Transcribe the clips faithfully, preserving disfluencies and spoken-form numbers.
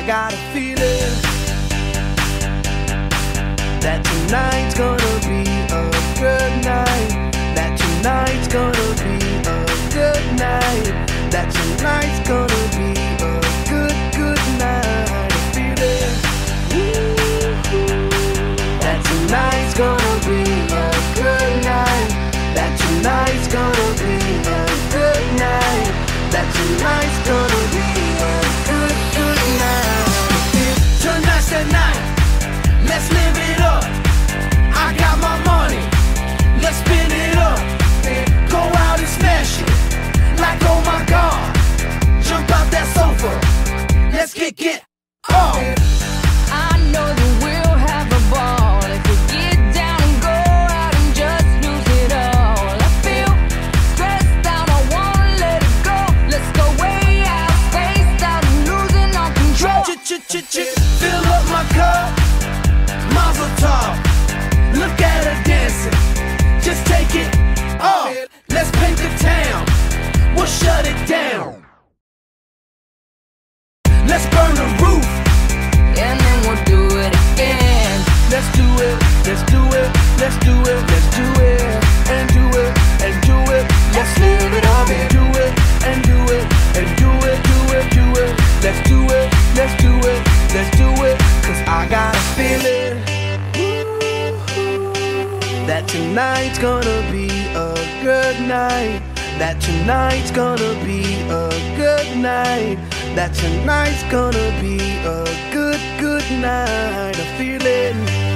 got a feeling that tonight's gonna be a good night. That tonight's gonna be a good night. That tonight's gonna be a good, good night. A feeling that tonight's gonna be a good night. That tonight's gonna be a good night. That tonight's gonna be a good, good night. Tonight's the night. Let's live it up. I got my money. Let's spin it up. Go out and smash it. Like oh my God. Jump out that sofa. Let's kick it off. I know that we'll have a ball if we get down and go out and just lose it all. I feel stressed out, I wanna let it go. Let's go way out, spaced out and losing all control. Ch-ch-ch-ch, fill up my cup. Mazel tov. Look at her dancing. Just take it off. Let's paint the town. We'll shut it down. Let's burn the roof. And then we'll do it again. Let's do it, let's do it, let's do it, let's do it, and do it, and do it. Let's live it up and do it, and do it, and do it, do it, do it. Let's do it, let's do it, let's do it. Cause I got a feeling that tonight's gonna be a good night. That tonight's gonna be a good night. That tonight's gonna be a good, good night. A feeling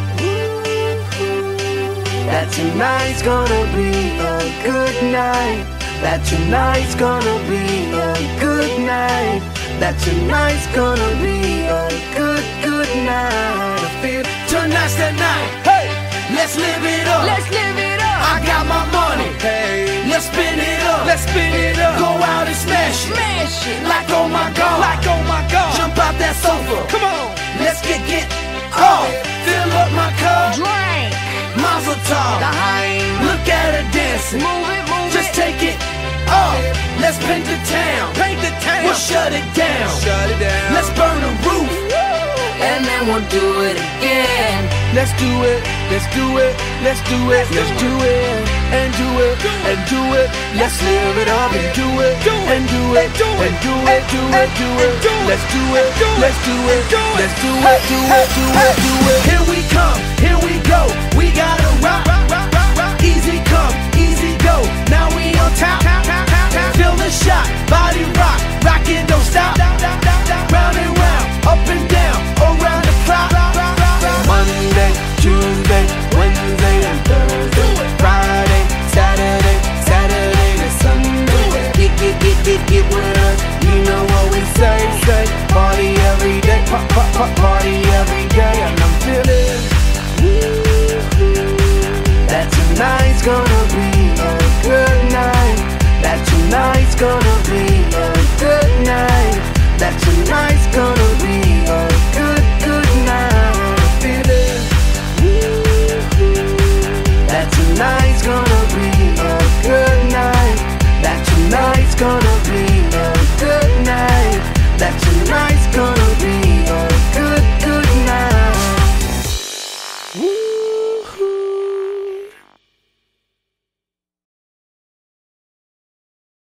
that tonight's gonna be a good night. That tonight's gonna be a good night. That tonight's gonna be a good, good night. I feel tonight's the night. Hey, let's live it up. Let's live it up. I got my money. Hey, let's spin it up. Let's spin it up. Go out and smash it. Smash it. Like oh my God. Like oh my God. Jump out that sofa. Come on. Let's get get off. Fill up my cup. Drink. Mazel tov. Daheim. Look at her dancing. Move it, move Just it. take it off. Let's paint the town. Paint the town. We'll shut it down. Shut it down. Let's burn the roof. And then we'll do it again. Let's do it, let's do it, let's do it, let's do it, and do it, and do it. Let's live it up and do it, and do it, and do it, do it, do it. Let's do it, let's do it, let's do it, do it, do it, do it. Here we come, here we go. We gotta rock, easy come, easy go. Now we on top, feel the shot, body rock, rock it, don't stop. Round and round, up and down, around the clock. Monday, Tuesday, Wednesday, and Thursday, Friday, Saturday, Saturday to Sunday. Get, get, get, get, get with us. You know what we say, say. Party every day, pop, pop, pop, party every day. And I'm feeling that tonight's gonna be a good night. That tonight's gonna be a good night. That tonight's gonna